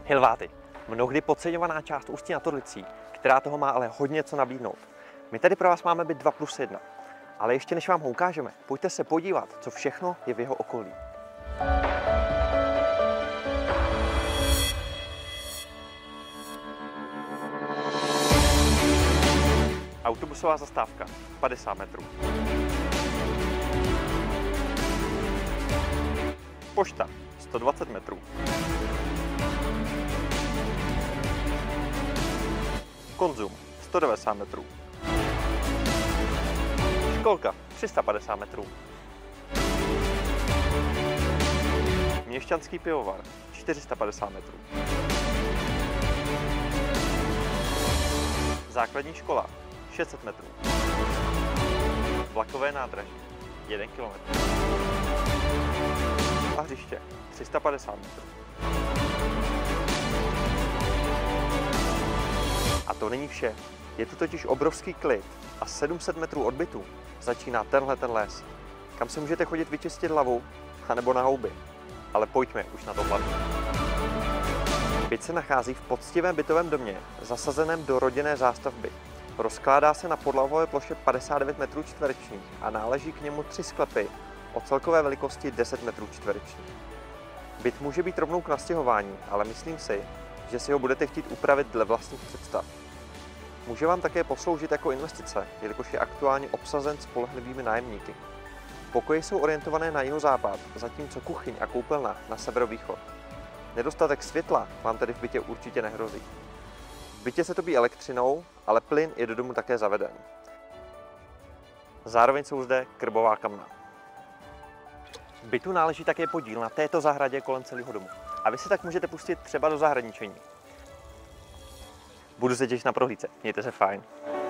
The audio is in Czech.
Hilváty. Mnohdy podceňovaná část Ústí nad Orlicí, která toho má ale hodně co nabídnout. My tady pro vás máme byt 2+1. Ale ještě než vám ho ukážeme, pojďte se podívat, co všechno je v jeho okolí. Autobusová zastávka 50 metrů. Pošta 120 metrů. Konzum 190 metrů. Školka 350 metrů. Měšťanský pivovar 450 metrů. Základní škola 600 metrů. Vlakové nádraží 1 km. A hřiště 350 metrů. A to není vše. Je tu totiž obrovský klid a 700 metrů od bytu začíná tenhle les, kam se můžete chodit vyčistit hlavu anebo na houby. Ale pojďme už na to hlavní. Byt se nachází v poctivém bytovém domě, zasazeném do rodinné zástavby. Rozkládá se na podlahové ploše 59 metrů čtverečních a náleží k němu 3 sklepy o celkové velikosti 10 metrů čtverečních. Byt může být rovnou k nastěhování, ale myslím si, že si ho budete chtít upravit dle vlastních představ. Může vám také posloužit jako investice, jelikož je aktuálně obsazen spolehlivými nájemníky. Pokoje jsou orientované na jihozápad, zatímco kuchyň a koupelna na severovýchod. Nedostatek světla vám tedy v bytě určitě nehrozí. V bytě se topí elektřinou, ale plyn je do domu také zaveden. Zároveň jsou zde krbová kamna. Bytu náleží také podíl na této zahradě kolem celého domu. A vy si tak můžete pustit třeba do zahradničení. Budu se těšit na prohlídce. Mějte se fajn.